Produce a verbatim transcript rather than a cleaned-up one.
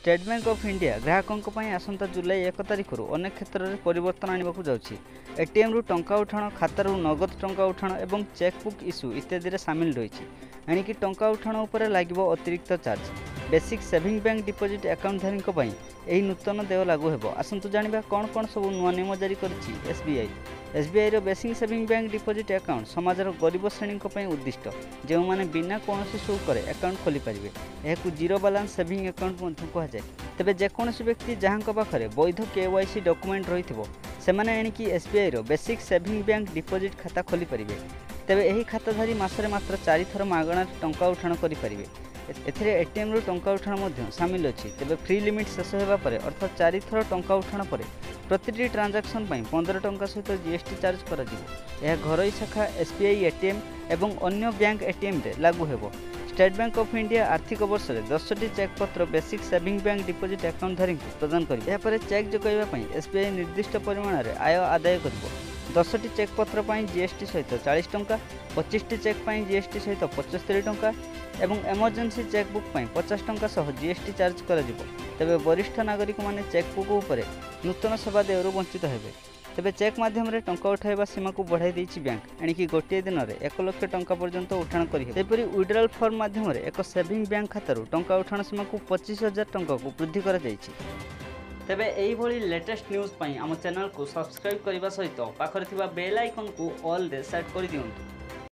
State bank of India ग्राहकों आसंता जुलाई एक तारिख अनेक क्षेत्र में परिवर्तन आने को जाऊँगी। एटीएम रु टंका उठाण, खातार नगद टंका उठाण और चेकबुक इश्यू इत्यादि सामिल रही। एणिकी टंका उठाण उपर लागिबो अतिरिक्त charge. Basic saving bank deposit अकाउंटधारी यही नूतन देय लागू हेबो। आसंतु जानिबा कौन कौन सब नुआ नियम जारी करिछि एसबीआई। एसबीआई रो basic saving bank deposit account समाजर गरीब श्रेणी उद्दिष्ट, जो माने बिना कौन शुल्क अकाउंट खोली पारिबे। यह जीरो बैलेंस सेविंग अकाउंट कहुए। तेबे जेकोसी व्यक्ति जहां पाखे वैध केवाईसी डॉक्यूमेंट रही सेमाने एणिकी एसबीआई रो बेसिक सेविंग बैंक डिपोजिट खाता खोली पारिबे। तेबे एही खाताधारी मासरे मात्र चारि थर मागणा टंका उठाण करि पारिबे। एथिरे एटीएम रु टंका उठाण मध्य सामिल अछि। तेबे फ्री लिमिट शेष हेबा परे अर्थात चारि थर टंका उठाण परे प्रतिटी ट्रांजैक्शन पई पंद्रह टंका सहित जीएसटी चार्ज करा जिवो। यह घरोई शाखा एसबीआई एटीएम एवं अन्य बैंक एटीएम रे लागू हेबो। स्टेट बैंक ऑफ इंडिया आर्थिक वर्ष में दस टी चेक पत्र बेसिक सेविंग बैंक डिपोजिट अकाउंटधारी प्रदान कर चेक जोगाइवाई एसबीआई निर्दिष्ट परिमाण में आय आदाय कर। दस टी चेक पत्र जीएसटी सहित चालीस टंका, पच्चीस टी चेक जीएसटी सहित पचस्तरी टंका एवं एमरजेंसी चेकबुक पचास टंका सह जीएसटी चार्ज कर। तेबे वरिष्ठ नागरिक माने चेकबुक उपर नूतन सेवा देयरू वंचित हेबे। तेबे चेक माध्यम रे टंका उठाइबा सीमा को बढ़ाई देछि बैंक। एणिकी गोटे दिन में एक लाख टंका पर्यंत उठाण करिहे। सेपरि विड्रॉल फॉर्म माध्यम रे एक सेविंग बैंक खातारू टंका उठाण सीमा को पच्चीस हजार टंका को वृद्धि करा जाइछि। तेबे एही भली लेटेस्ट न्यूज़ पई आम चैनल को सब्सक्राइब करने सहित पाखरे थिबा बेल आइकन को ऑल रे सेट कर दियंतु।